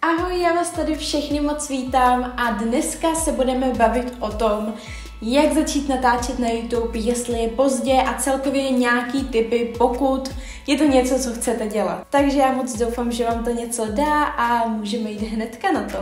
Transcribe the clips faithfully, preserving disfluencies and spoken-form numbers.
Ahoj, já vás tady všechny moc vítám a dneska se budeme bavit o tom, jak začít natáčet na YouTube, jestli je pozdě a celkově nějaký tipy, pokud je to něco, co chcete dělat. Takže já moc doufám, že vám to něco dá a můžeme jít hnedka na to.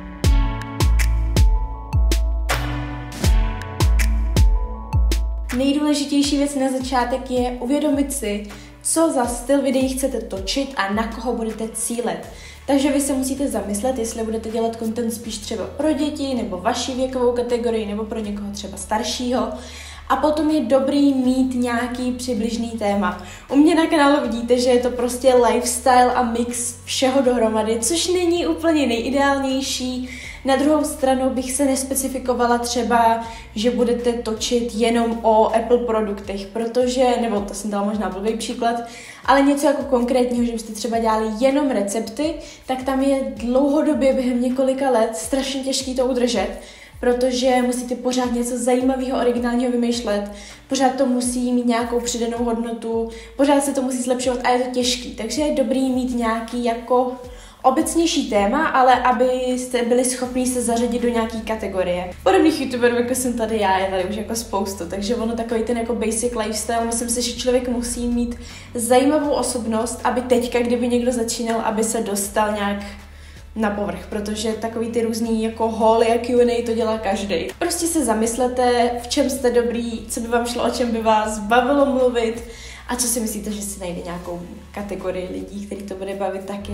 Nejdůležitější věc na začátek je uvědomit si, co za styl videí chcete točit a na koho budete cílit. Takže vy se musíte zamyslet, jestli budete dělat content spíš třeba pro děti, nebo vaši věkovou kategorii, nebo pro někoho třeba staršího. A potom je dobrý mít nějaký přibližný téma. U mě na kanálu vidíte, že je to prostě lifestyle a mix všeho dohromady, což není úplně nejideálnější. Na druhou stranu bych se nespecifikovala třeba, že budete točit jenom o Apple produktech, protože, nebo to jsem dala možná blbý příklad, ale něco jako konkrétního, že byste třeba dělali jenom recepty, tak tam je dlouhodobě během několika let strašně těžký to udržet, protože musíte pořád něco zajímavého, originálního vymýšlet, pořád to musí mít nějakou přidanou hodnotu, pořád se to musí zlepšovat a je to těžký, takže je dobrý mít nějaký jako obecnější téma, ale abyste byli schopni se zařadit do nějaký kategorie. Podobných youtuberů, jako jsem tady já, je tady už jako spoustu, takže ono takový ten jako basic lifestyle, myslím si, že člověk musí mít zajímavou osobnost, aby teďka, kdyby někdo začínal, aby se dostal nějak na povrch, protože takový ty různý jako hauly a Q and A to dělá každý. Prostě se zamyslete, v čem jste dobrý, co by vám šlo, o čem by vás bavilo mluvit a co si myslíte, že si najde nějakou kategorii lidí, který to bude bavit taky.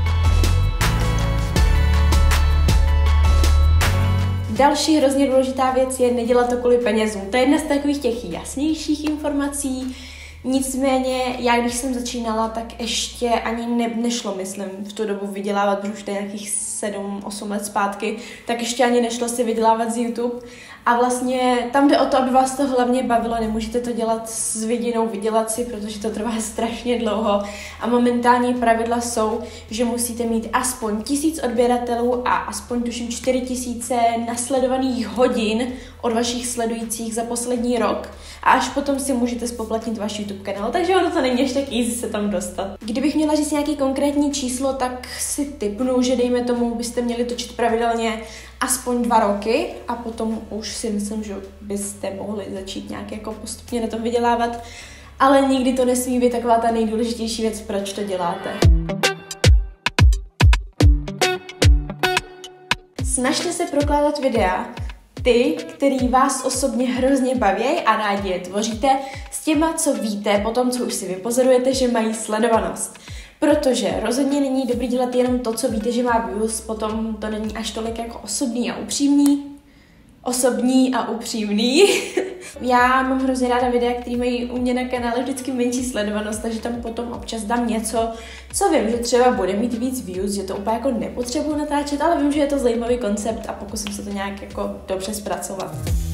Další hrozně důležitá věc je nedělat to kvůli penězům. To je jedna z takových těch jasnějších informací. Nicméně, já když jsem začínala, tak ještě ani ne, nešlo, myslím, v tu dobu vydělávat, protože už to je nějakých sedm osm let zpátky, tak ještě ani nešlo si vydělávat z YouTube. A vlastně tam jde o to, aby vás to hlavně bavilo, nemůžete to dělat s vidinou vydělat si, protože to trvá strašně dlouho. A momentální pravidla jsou, že musíte mít aspoň tisíc odběratelů a aspoň tuším čtyři tisíce nasledovaných hodin od vašich sledujících za poslední rok. A až potom si můžete spoplatnit váš YouTube kanál, takže ono to není ještě tak easy se tam dostat. Kdybych měla říct nějaký konkrétní číslo, tak si tipnu, že dejme tomu, byste měli točit pravidelně aspoň dva roky a potom už si myslím, že byste mohli začít nějak jako postupně na tom vydělávat, ale nikdy to nesmí být taková ta nejdůležitější věc, proč to děláte. Snažte se prokládat videa, ty, který vás osobně hrozně baví a rádi je tvoříte, s těma, co víte, potom, co už si vypozorujete, že mají sledovanost. Protože rozhodně není dobrý dělat jenom to, co víte, že má views, potom to není až tolik jako osobní a upřímný. Osobní a upřímný. Já mám hrozně ráda videa, které mají u mě na kanále vždycky menší sledovanost, takže tam potom občas dám něco, co vím, že třeba bude mít víc views, že to úplně jako nepotřebuji natáčet, ale vím, že je to zajímavý koncept a pokusím se to nějak jako dobře zpracovat.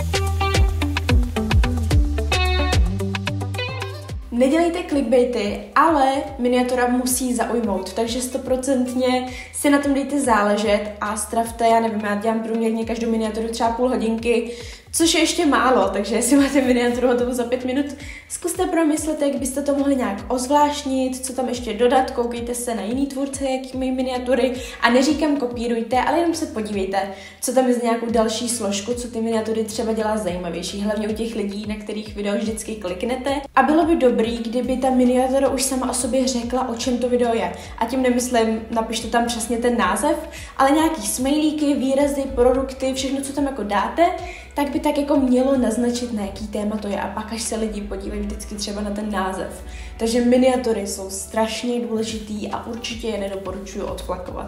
Nedělejte clickbaity, ale miniatura musí zaujmout, takže stoprocentně si na tom dejte záležet a stravte, já nevím, já dělám průměrně každou miniaturu třeba půl hodinky, což je ještě málo, takže jestli máte miniaturu hotovou za pět minut, zkuste promyslet, jak byste to mohli nějak ozvláštnit, co tam ještě dodat, koukejte se na jiný tvůrce, jaký mají miniatury a neříkám kopírujte, ale jenom se podívejte, co tam je z nějakou další složku, co ty miniatury třeba dělá zajímavější, hlavně u těch lidí, na kterých video vždycky kliknete. A bylo by dobrý, kdyby ta miniatura už sama o sobě řekla, o čem to video je. A tím nemyslím, napište tam přesně ten název, ale nějaký smajlíky, výrazy, produkty, všechno, co tam jako dáte, tak by tak jako mělo naznačit, na jaký téma to je a pak až se lidi podívají vždycky třeba na ten název. Takže miniatury jsou strašně důležitý a určitě je nedoporučuji odflakovat.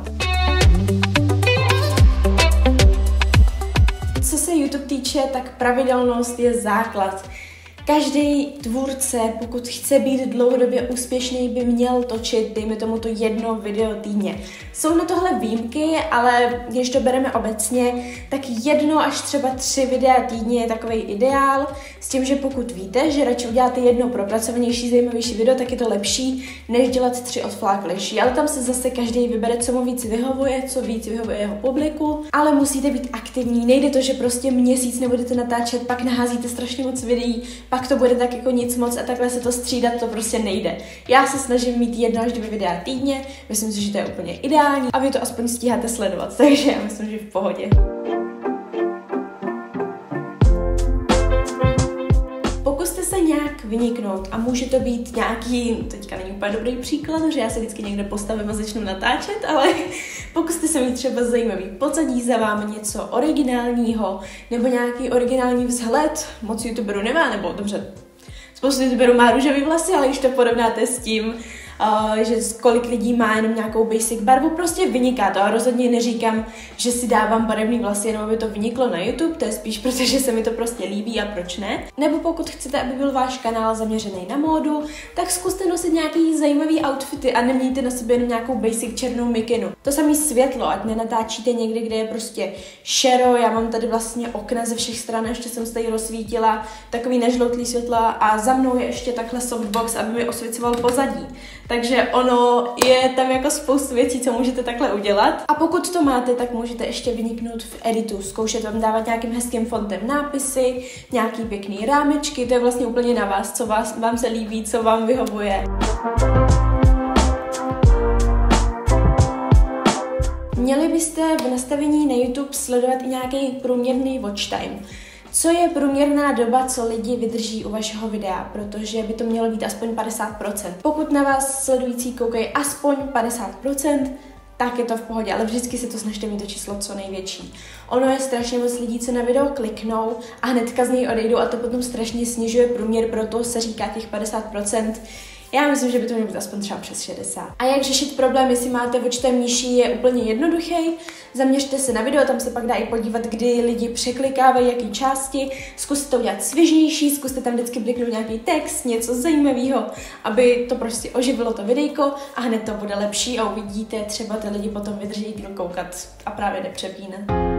Co se YouTube týče, tak pravidelnost je základ. Každý tvůrce, pokud chce být dlouhodobě úspěšný, by měl točit, dejme tomu, to jedno video týdně. Jsou na tohle výjimky, ale když to bereme obecně, tak jedno až třeba tři videa týdně je takový ideál, s tím, že pokud víte, že radši uděláte jedno propracovanější, zajímavější video, tak je to lepší, než dělat tři odfláklejší. Ale tam se zase každý vybere, co mu víc vyhovuje, co víc vyhovuje jeho publiku, ale musíte být aktivní. Nejde to, že prostě měsíc nebudete natáčet, pak naházíte strašně moc videí, pak to bude tak jako nic moc a takhle se to střídat, to prostě nejde. Já se snažím mít jedno až dvě videa týdně, myslím si, že to je úplně ideální a vy to aspoň stíháte sledovat, takže já myslím, že v pohodě. Pokuste se nějak vyniknout a může to být nějaký, teďka není úplně dobrý příklad, že já se vždycky někde postavím a začnu natáčet, ale pokuste se mít třeba zajímavý pozadí za vámi, něco originálního, nebo nějaký originální vzhled, moc youtuberů nemá, nebo dobře, spoustu youtuberů má růžový vlasy, ale když to porovnáte s tím, Uh, že kolik lidí má jenom nějakou basic barvu, prostě vyniká to a rozhodně neříkám, že si dávám barevný vlasy, jenom aby to vyniklo na YouTube, to je spíš protože se mi to prostě líbí a proč ne. Nebo pokud chcete, aby byl váš kanál zaměřený na módu, tak zkuste nosit nějaký zajímavý outfity a nemějte na sobě jenom nějakou basic černou mikinu. To samé světlo, ať nenatáčíte někde, kde je prostě šero, já mám tady vlastně okna ze všech stran, ještě jsem se tady rozsvítila, takový nežloutlý světla a za mnou je ještě takhle softbox, aby mi osvěcoval pozadí. Takže ono je tam jako spoustu věcí, co můžete takhle udělat. A pokud to máte, tak můžete ještě vyniknout v editu, zkoušet vám dávat nějakým hezkým fontem nápisy, nějaký pěkný rámečky, to je vlastně úplně na vás, co vás, vám se líbí, co vám vyhovuje. Měli byste v nastavení na YouTube sledovat i nějaký průměrný watch time. Co je průměrná doba, co lidi vydrží u vašeho videa, protože by to mělo být aspoň padesát procent. Pokud na vás sledující koukají aspoň padesát procent, tak je to v pohodě, ale vždycky si to snažte mít to číslo co největší. Ono je strašně moc lidí, co na video kliknou a hnedka z něj odejdou a to potom strašně snižuje průměr, proto se říká těch padesát procent. Já myslím, že by to mělo být aspoň třeba přes šedesát. A jak řešit problém, jestli máte watch time nižší, je úplně jednoduchý. Zaměřte se na video, tam se pak dá i podívat, kdy lidi překlikávají, jaký části. Zkuste to udělat svižnější, zkuste tam vždycky bliknout nějaký text, něco zajímavého, aby to prostě oživilo to videjko a hned to bude lepší a uvidíte, třeba ty lidi potom vydrží díl koukat a právě nepřepínat.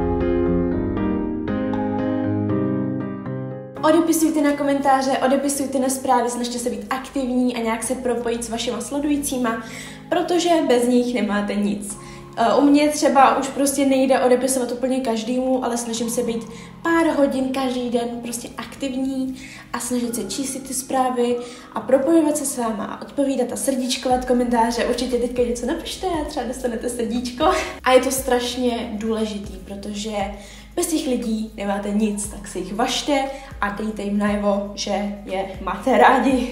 Odepisujte na komentáře, odepisujte na zprávy, snažte se být aktivní a nějak se propojit s vašima sledujícíma, protože bez nich nemáte nic. U mě třeba už prostě nejde odepisovat úplně každému, ale snažím se být pár hodin každý den prostě aktivní a snažit se číst ty zprávy a propojovat se s váma a odpovídat a srdíčkovat komentáře. Určitě teďka něco napište a třeba dostanete srdíčko. A je to strašně důležitý, protože bez těch lidí nemáte nic, tak se jich važte a dejte jim najevo, že je máte rádi.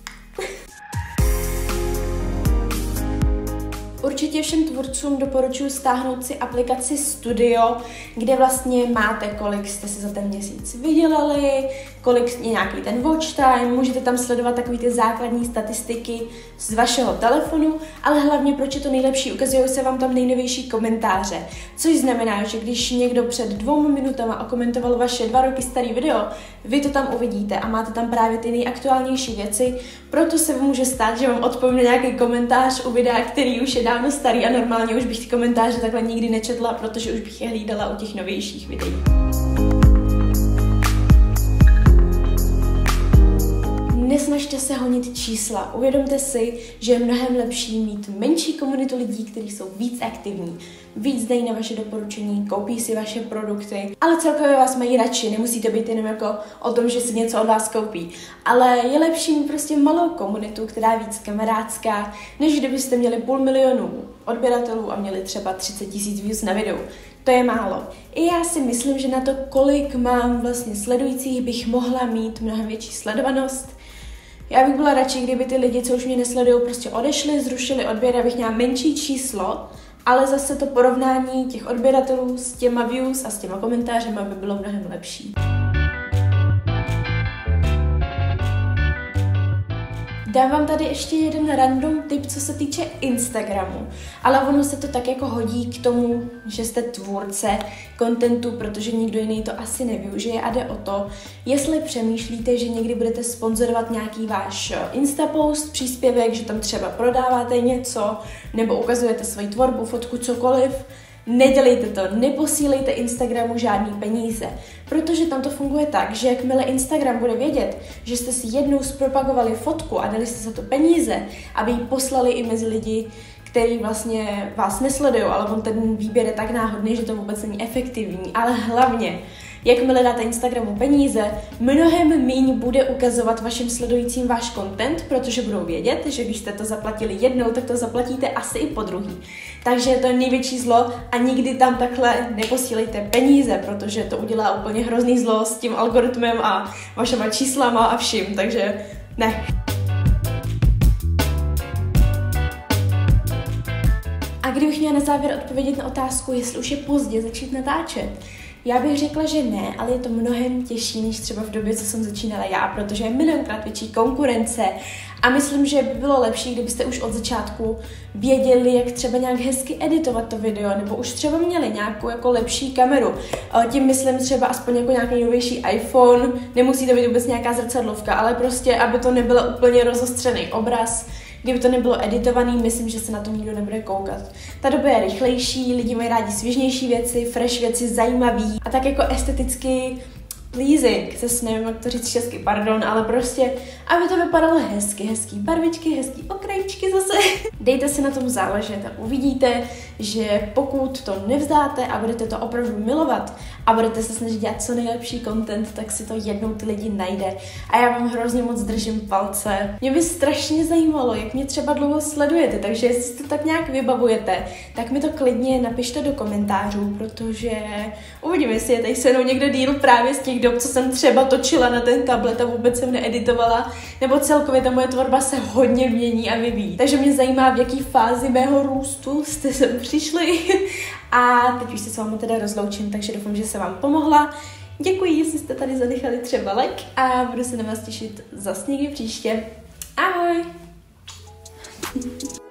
Určitě všem tvůrcům doporučuji stáhnout si aplikaci Studio, kde vlastně máte, kolik jste si za ten měsíc vydělali, kolik je nějaký ten watch time, můžete tam sledovat takový ty základní statistiky z vašeho telefonu, ale hlavně proč je to nejlepší, ukazují se vám tam nejnovější komentáře, což znamená, že když někdo před dvou minutama okomentoval vaše dva roky starý video, vy to tam uvidíte a máte tam právě ty nejaktuálnější věci, proto se může stát, že vám odpovím na nějaký komentář u videa, který už je dávno starý a normálně už bych ty komentáře takhle nikdy nečetla, protože už bych je hlídala u těch novějších videí. Nesnažte se honit čísla. Uvědomte si, že je mnohem lepší mít menší komunitu lidí, kteří jsou víc aktivní, víc dají na vaše doporučení, koupí si vaše produkty, ale celkově vás mají radši. Nemusí to být jenom jako o tom, že si něco od vás koupí. Ale je lepší mít prostě malou komunitu, která je víc kamarádská, než kdybyste měli půl milionu odběratelů a měli třeba třicet tisíc views na videu. To je málo. I já si myslím, že na to, kolik mám vlastně sledujících, bych mohla mít mnohem větší sledovanost. Já bych byla radši, kdyby ty lidi, co už mě nesledují, prostě odešli, zrušili odběr, abych měla menší číslo, ale zase to porovnání těch odběratelů s těma views a s těma komentářema by bylo mnohem lepší. Dám vám tady ještě jeden random tip, co se týče Instagramu, ale ono se to tak jako hodí k tomu, že jste tvůrce kontentu, protože nikdo jiný to asi nevyužije a jde o to, jestli přemýšlíte, že někdy budete sponzorovat nějaký váš Instapost, příspěvek, že tam třeba prodáváte něco, nebo ukazujete svoji tvorbu, fotku, cokoliv. Nedělejte to, neposílejte Instagramu žádný peníze, protože tam to funguje tak, že jakmile Instagram bude vědět, že jste si jednou zpropagovali fotku a dali jste za to peníze, aby ji poslali i mezi lidi, který vlastně vás nesledují, ale on ten výběr je tak náhodný, že to vůbec není efektivní, ale hlavně jakmile dáte Instagramu peníze, mnohem míň bude ukazovat vašim sledujícím váš content, protože budou vědět, že když jste to zaplatili jednou, tak to zaplatíte asi i po druhý. Takže to je největší zlo a nikdy tam takhle neposílejte peníze, protože to udělá úplně hrozný zlo s tím algoritmem a vašima číslama a vším, takže ne. A kdybych měla na závěr odpovědět na otázku, jestli už je pozdě začít natáčet, já bych řekla, že ne, ale je to mnohem těžší, než třeba v době, co jsem začínala já, protože je milionkrát větší konkurence a myslím, že by bylo lepší, kdybyste už od začátku věděli, jak třeba nějak hezky editovat to video, nebo už třeba měli nějakou jako lepší kameru. Tím myslím třeba aspoň jako nějaký novější iPhone, nemusí to být vůbec nějaká zrcadlovka, ale prostě, aby to nebyl úplně rozostřený obraz. Kdyby to nebylo editovaný, myslím, že se na to nikdo nebude koukat. Ta doba je rychlejší, lidi mají rádi svěžnější věci, fresh věci, zajímavý a tak jako esteticky pleasing, zase nevím, jak to říct česky, pardon, ale prostě, aby to vypadalo hezky, hezký barvičky, hezký okrajíčky zase. Dejte si na tom záležet a uvidíte, že pokud to nevzdáte a budete to opravdu milovat a budete se snažit dělat co nejlepší content, tak si to jednou ty lidi najde. A já vám hrozně moc držím palce. Mě by strašně zajímalo, jak mě třeba dlouho sledujete, takže jestli si to tak nějak vybavujete, tak mi to klidně napište do komentářů, protože uvidíme, jestli je tady se mnou někdo díl právě z těch dob, co jsem třeba točila na ten tablet a vůbec jsem needitovala, nebo celkově ta moje tvorba se hodně mění a vyvíjí. Takže mě zajímá, v jaký fázi mého růstu jste sem přišli a teď už se s vámi teda rozloučím, takže doufám, že jsem vám pomohla. Děkuji, jestli jste tady zanechali třeba like a budu se na vás těšit zase někdy příště. Ahoj!